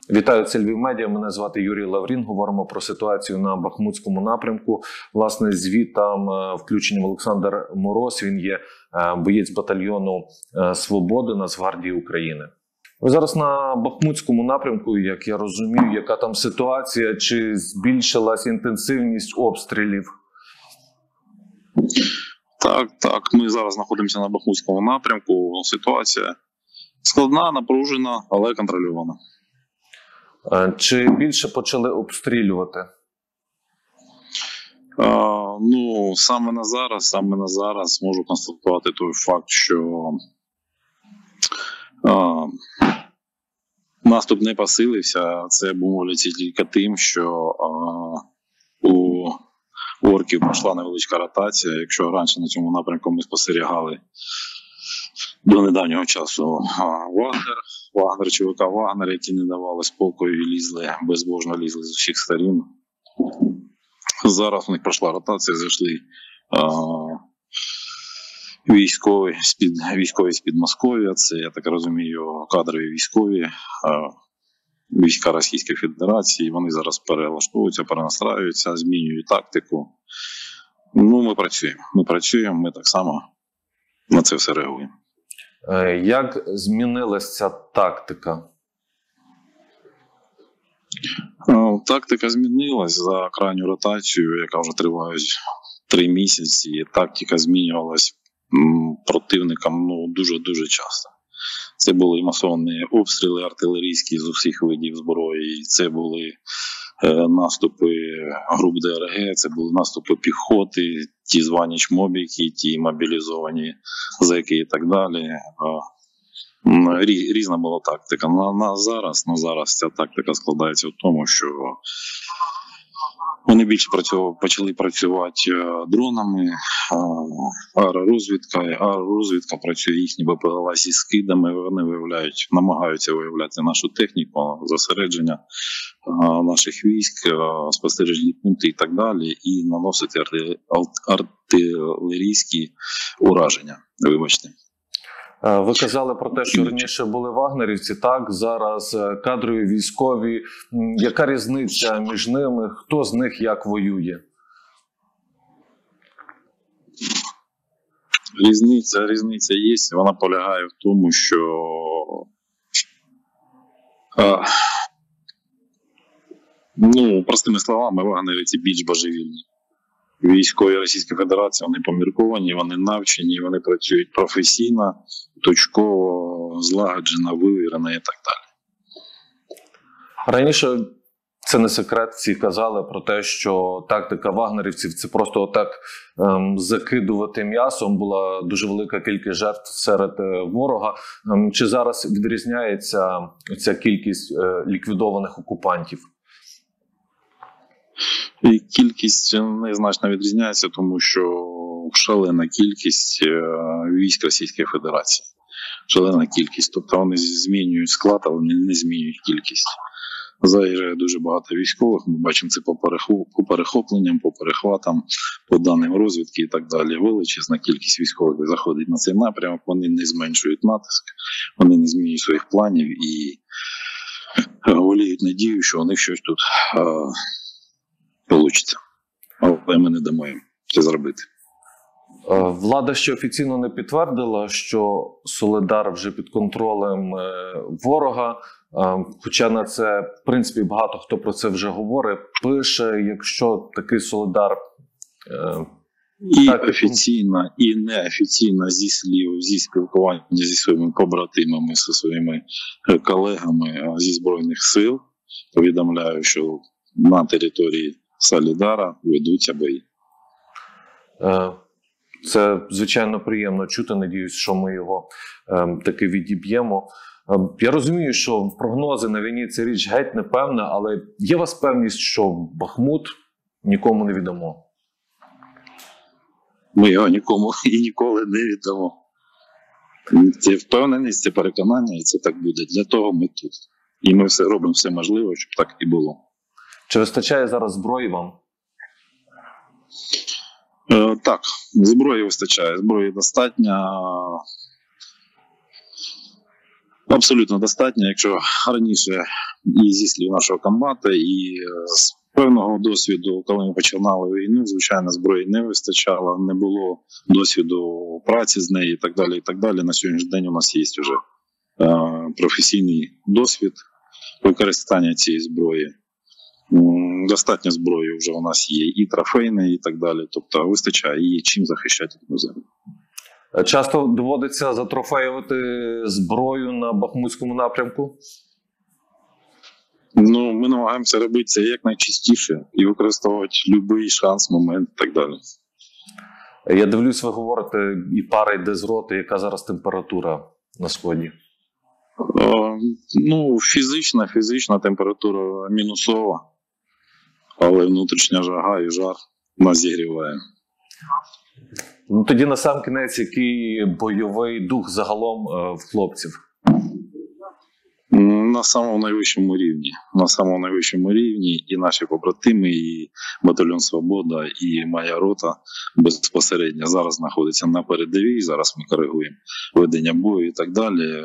Вітаю, це Львів Медіа. Мене звати Юрій Лаврін. Говоримо про ситуацію на Бахмутському напрямку. Власне, звітом включенням Олександр Мороз. Він є боєць батальйону «Свобода» Нацгвардії України. Ви зараз на Бахмутському напрямку, як я розумію, яка там ситуація? Чи збільшилась інтенсивність обстрілів? Так. Ми зараз знаходимося на Бахмутському напрямку. Ситуація складна, напружена, але контрольована. Чи більше почали обстрілювати? Саме на зараз можу констатувати той факт, що наступ не посилився. Це обумовлюється тільки тим, що у орків пройшла невеличка ротація. Якщо раніше на цьому напрямку ми спостерігали до недавнього часу ЧВК Вагнер, які не давали спокою і безбожно лізли з усіх сторін. Зараз у них пройшла ротація, зайшли військові з Підмосков'я, це, я так розумію, кадрові військові, війська Російської Федерації. Вони зараз перелаштовуються, перенастраюються, змінюють тактику. Ми працюємо, ми так само на це все реагуємо. Як змінилася ця тактика? Тактика змінилась за крайню ротацію, яка вже триває 3 місяці. Тактика змінювалась противникам дуже-дуже часто. Це були масовані обстріли артилерійські з усіх видів зброї, це були наступи груп ДРГ, це були наступи піхоти, ті звані чмобіки, ті мобілізовані зеки і так далі. Різна була тактика. На зараз ця тактика складається в тому, що вони більше почали працювати дронами, аеророзвідка працює їхні БПЛА зі скидами, вони намагаються виявляти нашу техніку, зосередження наших військ, спостережні пункти і так далі, і наносити артилерійські ураження. Вибачте. Ви казали про те, що раніше були вагнерівці, так? Зараз кадрові військові. Яка різниця між ними? Хто з них як воює? Різниця є. Вона полягає в тому, що простими словами, вагнерівці більш божевільні. Військові Російської Федерації, вони помірковані, вони навчені, вони працюють професійно, точково, злагоджено, вивірено і так далі. Раніше, це не секрет, всі казали про те, що тактика вагнерівців – це просто отак закидувати м'ясом, була дуже велика кількість жертв серед ворога. Чи зараз відрізняється ця кількість ліквідованих окупантів? І кількість незначно відрізняється, тому що шалена кількість військ Російської Федерації. Шалена кількість. Тобто вони змінюють склад, але не змінюють кількість. Заїжджає дуже багато військових, ми бачимо це по перехопленням, по перехватам, по даним розвідки і так далі. Величезна кількість військових заходить на цей напрямок, вони не зменшують натиск, вони не змінюють своїх планів і воліють надію, що у них щось тут получиться. Але ми не дамо їм це зробити. Влада ще офіційно не підтвердила, що Солидар вже під контролем ворога. Хоча на це, в принципі, багато хто про це вже говорить, пише, якщо такий Солидар... І офіційно, і неофіційно зі слів, зі спілкування зі своїми побратимами, зі своїми колегами зі Збройних сил, повідомляю, що на території Солидара ведуться бої. Це, звичайно, приємно чути. Надіюсь, що ми його таки відіб'ємо. Я розумію, що прогнози на війні – це річ геть непевна, але є у вас певність, що Бахмут нікому не віддамо? Ми його нікому і ніколи не віддамо. Це впевненість, це переконання, і це так буде. Для того ми тут. І ми робимо все можливе, щоб так і було. Чи вистачає зараз зброї вам? Так, зброї вистачає. Зброї достатньо. Абсолютно достатньо. Якщо раніше і зі слів нашого комбата, і з певного досвіду, коли ми починали війну, звичайно, зброї не вистачало, не було досвіду праці з нею і так далі. І так далі. На сьогоднішній день у нас є вже професійний досвід використання цієї зброї. Достатньо зброї вже у нас є і трофейне, і так далі. Тобто вистачає її чим захищати землю. Часто доводиться затрофеювати зброю на Бахмутському напрямку? Ну, ми намагаємося робити це якнайчастіше і використовувати будь-який шанс, момент і так далі. Я дивлюсь, ви говорите, і пара йде з роти. Яка зараз температура на сході? Ну, фізична температура мінусова, але внутрішня жага і жар нас зігріває. Ну, тоді насамкінець, який бойовий дух загалом в хлопців? На самому найвищому рівні. На самому найвищому рівні і наші побратими, і батальйон «Свобода», і моя рота безпосередньо зараз знаходиться на передовій. Зараз ми коригуємо ведення бою і так далі.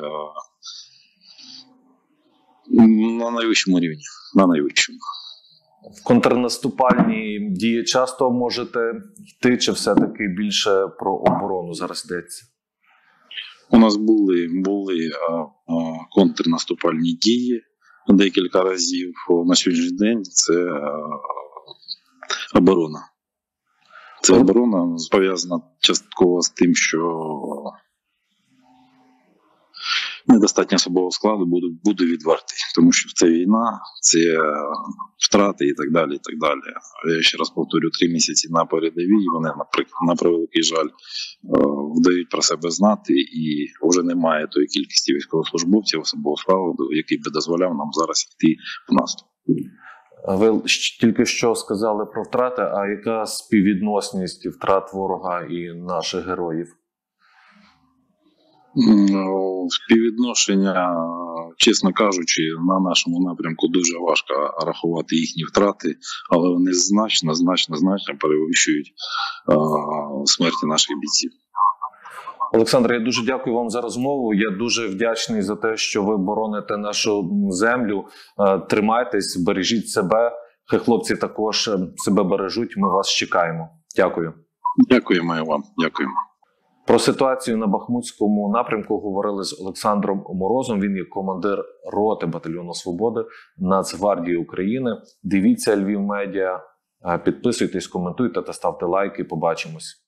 На найвищому рівні. На найвищому. В контрнаступальні дії часто можете йти, чи все-таки більше про оборону зараз йдеться? У нас були контрнаступальні дії декілька разів. На сьогоднішній день це оборона. Це оборона пов'язана частково з тим, що недостатньо особового складу, буду відвертий, тому що це війна, це втрати і так далі. І так далі. Я ще раз повторю, 3 місяці на передовій, вони, на превеликий жаль, вдають про себе знати, і вже немає тої кількості військовослужбовців особового складу, який би дозволяв нам зараз йти в наступ. Ви тільки що сказали про втрати, а яка співвідносність втрат ворога і наших героїв? Співвідношення, чесно кажучи, на нашому напрямку дуже важко рахувати їхні втрати, але вони значно перевищують смерті наших бійців. Олександр, я дуже дякую вам за розмову. Я дуже вдячний за те, що ви бороните нашу землю. Тримайтесь, бережіть себе. Хай хлопці також себе бережуть. Ми вас чекаємо. Дякую. Дякуємо і вам. Дякуємо. Про ситуацію на Бахмутському напрямку говорили з Олександром Морозом. Він є командир роти батальйону «Свободи» Нацгвардії України. Дивіться Львів Медіа, підписуйтесь, коментуйте та ставте лайки. Побачимось.